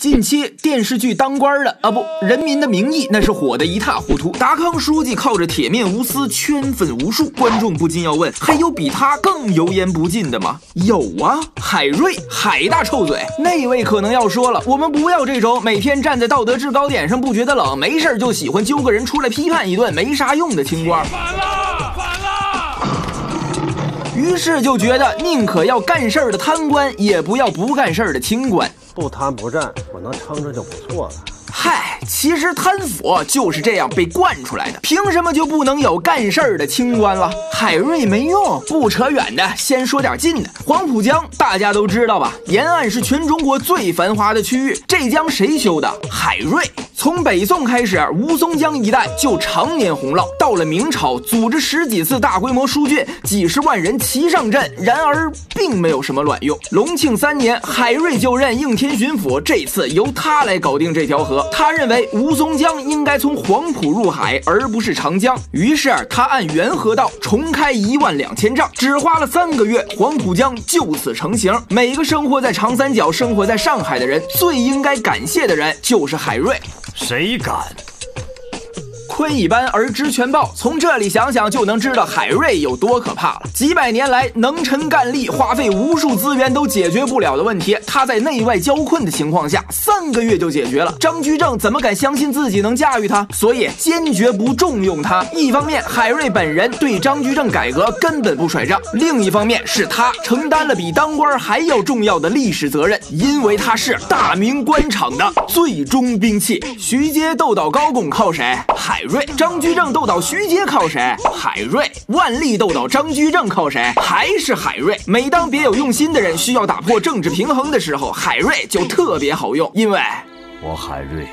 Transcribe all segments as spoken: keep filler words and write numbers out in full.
近期电视剧当官的啊不，人民的名义那是火得一塌糊涂。达康书记靠着铁面无私圈粉无数，观众不禁要问，还有比他更油盐不进的吗？有啊，海瑞，海大臭嘴。那位可能要说了，我们不要这种每天站在道德制高点上不觉得冷，没事就喜欢揪个人出来批判一顿没啥用的清官。反了，反了！于是就觉得宁可要干事儿的贪官，也不要不干事儿的清官。 不贪不占，我能撑着就不错了。 嗨，其实贪腐就是这样被惯出来的，凭什么就不能有干事儿的清官了？海瑞没用，不扯远的，先说点近的。黄浦江大家都知道吧？沿岸是全中国最繁华的区域，这江谁修的？海瑞。从北宋开始，吴淞江一带就常年洪涝。到了明朝，组织十几次大规模疏浚，几十万人齐上阵，然而并没有什么卵用。隆庆三年，海瑞就任应天巡抚，这次由他来搞定这条河。他认为吴淞江应该从黄浦入海，而不是长江。于是他按原河道重开一万两千丈，只花了三个月，黄浦江就此成型。每个生活在长三角、生活在上海的人，最应该感谢的人就是海瑞。 谁敢？ 窥一斑而知全豹，从这里想想就能知道海瑞有多可怕了。几百年来能臣干力，花费无数资源都解决不了的问题，他在内外交困的情况下，三个月就解决了。张居正怎么敢相信自己能驾驭他？所以坚决不重用他。一方面，海瑞本人对张居正改革根本不甩账；另一方面，是他承担了比当官还要重要的历史责任，因为他是大明官场的最终兵器。徐阶斗倒高拱靠谁？海瑞。张居正斗倒徐阶靠谁？海瑞。万历斗倒张居正靠谁？还是海瑞。每当别有用心的人需要打破政治平衡的时候，海瑞就特别好用，因为我海瑞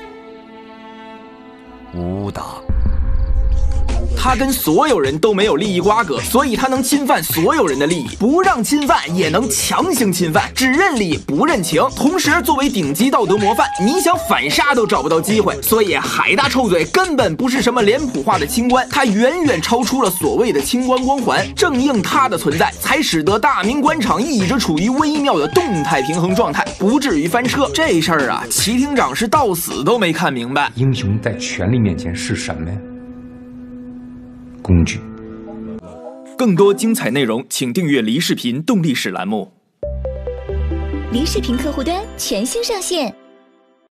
无党。 他跟所有人都没有利益瓜葛，所以他能侵犯所有人的利益，不让侵犯也能强行侵犯，只认理不认情。同时作为顶级道德模范，你想反杀都找不到机会。所以海大臭嘴根本不是什么脸谱化的清官，他远远超出了所谓的清官光环。正应他的存在，才使得大明官场一直处于微妙的动态平衡状态，不至于翻车。这事儿啊，齐厅长是到死都没看明白。 英雄在权力面前是什么呀？工具。 更多精彩内容，请订阅黎视频动力史栏目。 黎视频客户端全新上线，